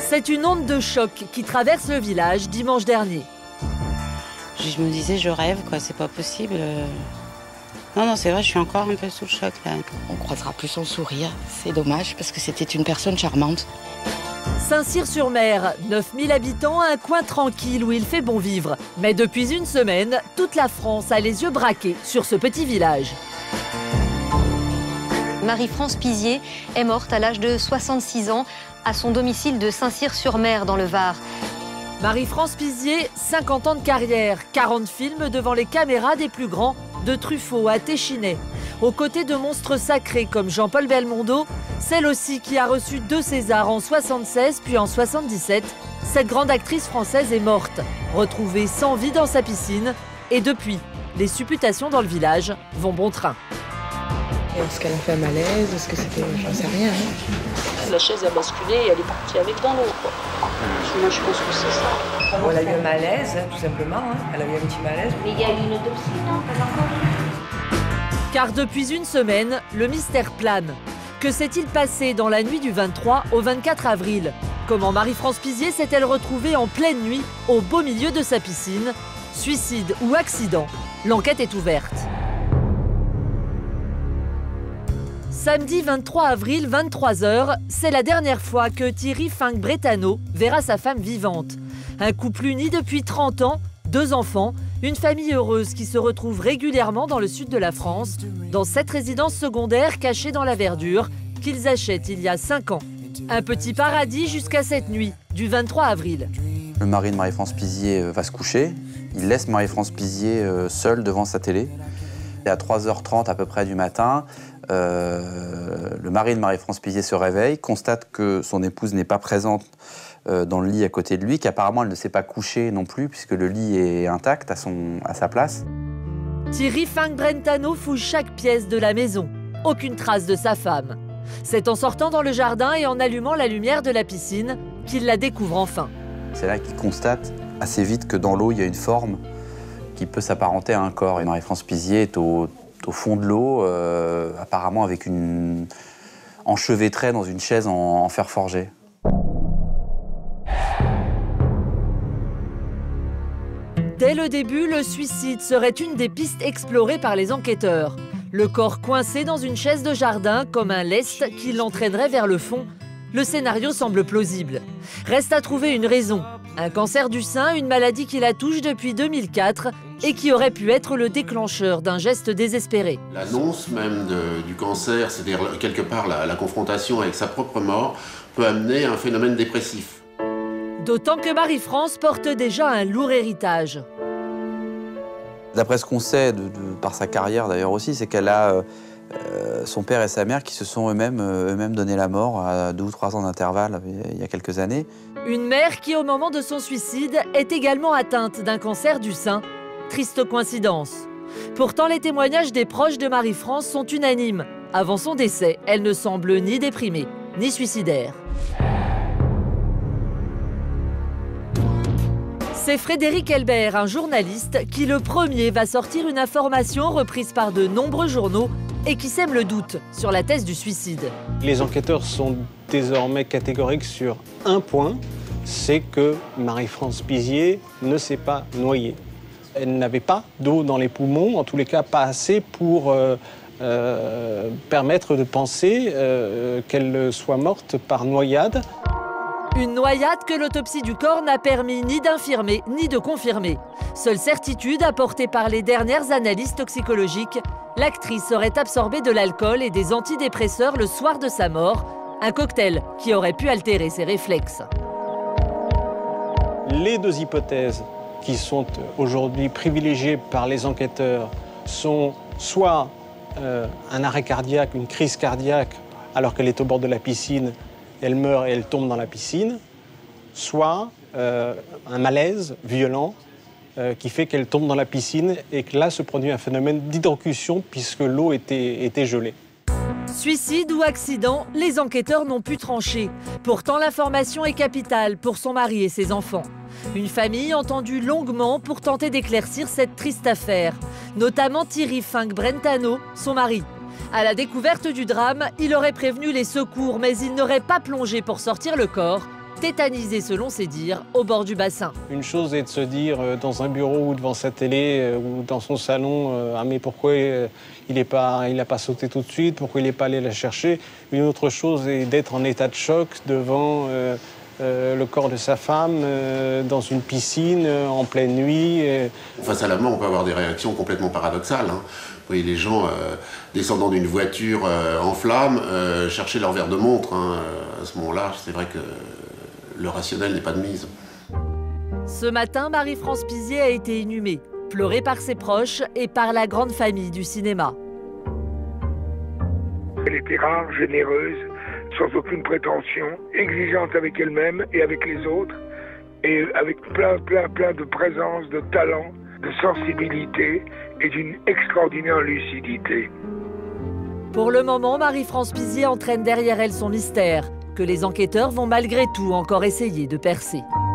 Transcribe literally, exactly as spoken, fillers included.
C'est une onde de choc qui traverse le village dimanche dernier. Je me disais, je rêve, quoi, c'est pas possible. Non, non, c'est vrai, je suis encore un peu sous le choc, là. On croisera plus son sourire. C'est dommage, parce que c'était une personne charmante. Saint-Cyr-sur-Mer, neuf mille habitants, un coin tranquille où il fait bon vivre. Mais depuis une semaine, toute la France a les yeux braqués sur ce petit village. Marie-France Pizier est morte à l'âge de soixante-six ans à son domicile de Saint-Cyr-sur-Mer dans le Var. Marie-France Pizier, cinquante ans de carrière, quarante films devant les caméras des plus grands, de Truffaut à Téchinet. Aux côtés de monstres sacrés comme Jean-Paul Belmondo, celle aussi qui a reçu deux Césars en soixante-seize puis en soixante-dix-sept, cette grande actrice française est morte, retrouvée sans vie dans sa piscine. Et depuis, les supputations dans le village vont bon train. Est-ce qu'elle a fait un malaise? Est-ce que c'était... J'en sais rien. Hein. La chaise a basculé et elle est partie avec dans l'eau. Moi, je pense que c'est ça. Bon, elle a eu un malaise, hein, tout simplement. Hein. Elle a eu un petit malaise. Mais il y a eu une autopsie, non? Pas encore. Car depuis une semaine, le mystère plane. Que s'est-il passé dans la nuit du vingt-trois au vingt-quatre avril? Comment Marie-France Pizier s'est-elle retrouvée en pleine nuit, au beau milieu de sa piscine? Suicide ou accident? L'enquête est ouverte. Samedi vingt-trois avril, vingt-trois heures, c'est la dernière fois que Thierry Finck-Bretano verra sa femme vivante. Un couple uni depuis trente ans, deux enfants, une famille heureuse qui se retrouve régulièrement dans le sud de la France, dans cette résidence secondaire cachée dans la verdure qu'ils achètent il y a cinq ans. Un petit paradis jusqu'à cette nuit, du vingt-trois avril. Le mari de Marie-France Pizier va se coucher. Il laisse Marie-France Pizier seule devant sa télé. Et à trois heures trente à peu près du matin, euh, le mari de Marie-France Pizier se réveille, constate que son épouse n'est pas présente euh, dans le lit à côté de lui, qu'apparemment elle ne s'est pas couchée non plus, puisque le lit est intact à, son, à sa place. Thierry Finck-Bretano fouille chaque pièce de la maison. Aucune trace de sa femme. C'est en sortant dans le jardin et en allumant la lumière de la piscine qu'il la découvre enfin. C'est là qu'il constate assez vite que dans l'eau, il y a une forme qui peut s'apparenter à un corps. Et Marie-France Pizier est au, au fond de l'eau, euh, apparemment avec une enchevêtrée dans une chaise en, en fer forgé. Dès le début, le suicide serait une des pistes explorées par les enquêteurs. Le corps coincé dans une chaise de jardin comme un lest qui l'entraînerait vers le fond. Le scénario semble plausible. Reste à trouver une raison. Un cancer du sein, une maladie qui la touche depuis deux mille quatre et qui aurait pu être le déclencheur d'un geste désespéré. L'annonce même de, du cancer, c'est-à-dire quelque part la, la confrontation avec sa propre mort, peut amener à un phénomène dépressif. D'autant que Marie-France porte déjà un lourd héritage. D'après ce qu'on sait, de, de, par sa carrière d'ailleurs aussi, c'est qu'elle a euh, euh, son père et sa mère qui se sont eux-mêmes euh, eux-mêmes donné la mort à deux ou trois ans d'intervalle il y a quelques années. Une mère qui, au moment de son suicide, est également atteinte d'un cancer du sein. Triste coïncidence. Pourtant, les témoignages des proches de Marie-France sont unanimes. Avant son décès, elle ne semble ni déprimée, ni suicidaire. C'est Frédéric Elbert, un journaliste, qui le premier va sortir une information reprise par de nombreux journaux et qui sème le doute sur la thèse du suicide. Les enquêteurs sont désormais catégoriques sur un point, c'est que Marie-France Pizier ne s'est pas noyée. Elle n'avait pas d'eau dans les poumons, en tous les cas pas assez pour euh, euh, permettre de penser euh, qu'elle soit morte par noyade. Une noyade que l'autopsie du corps n'a permis ni d'infirmer ni de confirmer. Seule certitude apportée par les dernières analyses toxicologiques, l'actrice aurait absorbé de l'alcool et des antidépresseurs le soir de sa mort, un cocktail qui aurait pu altérer ses réflexes. Les deux hypothèses qui sont aujourd'hui privilégiées par les enquêteurs sont soit euh, un arrêt cardiaque, une crise cardiaque, alors qu'elle est au bord de la piscine, elle meurt et elle tombe dans la piscine, soit euh, un malaise violent euh, qui fait qu'elle tombe dans la piscine et que là se produit un phénomène d'hydrocution puisque l'eau était, était gelée. Suicide ou accident, les enquêteurs n'ont pu trancher. Pourtant, l'information est capitale pour son mari et ses enfants. Une famille entendue longuement pour tenter d'éclaircir cette triste affaire, notamment Thierry Finck-Bretano, son mari. À la découverte du drame, il aurait prévenu les secours, mais il n'aurait pas plongé pour sortir le corps. tétanisée selon ses dires, au bord du bassin. Une chose est de se dire euh, dans un bureau ou devant sa télé euh, ou dans son salon, euh, ah mais pourquoi euh, il n'est pas, il n'a pas sauté tout de suite, pourquoi il n'est pas allé la chercher. Une autre chose est d'être en état de choc devant euh, euh, le corps de sa femme euh, dans une piscine euh, en pleine nuit. Et... Face à la mort, on peut avoir des réactions complètement paradoxales. Hein. Vous voyez les gens euh, descendant d'une voiture euh, en flammes, euh, chercher leur verre de montre. Hein. À ce moment-là, c'est vrai que le rationnel n'est pas de mise. Ce matin, Marie-France Pizier a été inhumée, pleurée par ses proches et par la grande famille du cinéma. Elle était rare, généreuse, sans aucune prétention, exigeante avec elle-même et avec les autres, et avec plein, plein, plein de présence, de talent, de sensibilité et d'une extraordinaire lucidité. Pour le moment, Marie-France Pizier entraîne derrière elle son mystère, que les enquêteurs vont malgré tout encore essayer de percer.